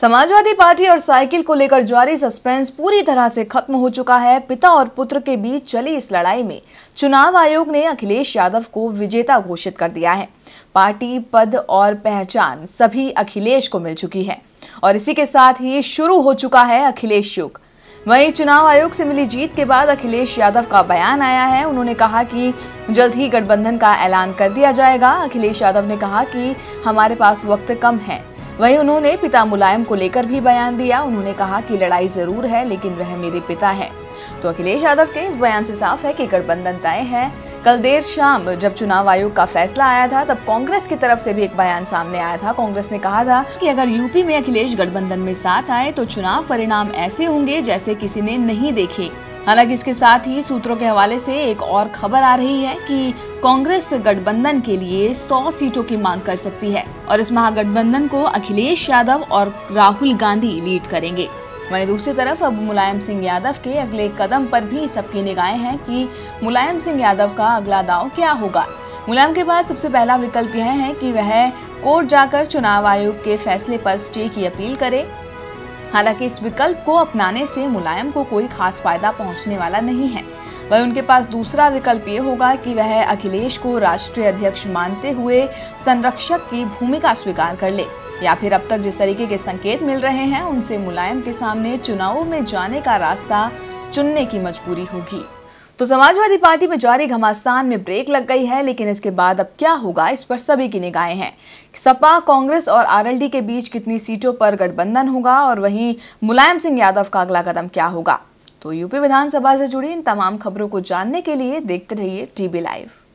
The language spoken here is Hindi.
समाजवादी पार्टी और साइकिल को लेकर जारी सस्पेंस पूरी तरह से खत्म हो चुका है। पिता और पुत्र के बीच चली इस लड़ाई में चुनाव आयोग ने अखिलेश यादव को विजेता घोषित कर दिया है। पार्टी, पद और पहचान सभी अखिलेश को मिल चुकी है और इसी के साथ ही शुरू हो चुका है अखिलेश युग। वहीं चुनाव आयोग से मिली जीत के बाद अखिलेश यादव का बयान आया है। उन्होंने कहा कि जल्द ही गठबंधन का ऐलान कर दिया जाएगा। अखिलेश यादव ने कहा कि हमारे पास वक्त कम है। वहीं उन्होंने पिता मुलायम को लेकर भी बयान दिया। उन्होंने कहा कि लड़ाई जरूर है लेकिन वह मेरे पिता है। तो अखिलेश यादव के इस बयान से साफ है कि गठबंधन तय है। कल देर शाम जब चुनाव आयोग का फैसला आया था तब कांग्रेस की तरफ से भी एक बयान सामने आया था। कांग्रेस ने कहा था कि अगर यूपी में अखिलेश गठबंधन में साथ आए तो चुनाव परिणाम ऐसे होंगे जैसे किसी ने नहीं देखे। हालांकि इसके साथ ही सूत्रों के हवाले से एक और खबर आ रही है कि कांग्रेस गठबंधन के लिए 100 सीटों की मांग कर सकती है और इस महागठबंधन को अखिलेश यादव और राहुल गांधी लीड करेंगे। वहीं दूसरी तरफ अब मुलायम सिंह यादव के अगले कदम पर भी सबकी निगाहें हैं कि मुलायम सिंह यादव का अगला दांव क्या होगा। मुलायम के पास सबसे पहला विकल्प यह है कि वह कोर्ट जाकर चुनाव आयोग के फैसले पर स्टे की अपील करे। हालांकि इस विकल्प को अपनाने से मुलायम को कोई खास फायदा पहुंचने वाला नहीं है। वहीं उनके पास दूसरा विकल्प ये होगा कि वह अखिलेश को राष्ट्रीय अध्यक्ष मानते हुए संरक्षक की भूमिका स्वीकार कर ले, या फिर अब तक जिस तरीके के संकेत मिल रहे हैं उनसे मुलायम के सामने चुनावों में जाने का रास्ता चुनने की मजबूरी होगी। तो समाजवादी पार्टी में जारी घमासान में ब्रेक लग गई है, लेकिन इसके बाद अब क्या होगा इस पर सभी की निगाहें हैं। सपा, कांग्रेस और आरएलडी के बीच कितनी सीटों पर गठबंधन होगा और वहीं मुलायम सिंह यादव का अगला कदम क्या होगा। तो यूपी विधानसभा से जुड़ी इन तमाम खबरों को जानने के लिए देखते रहिए टीवी लाइव।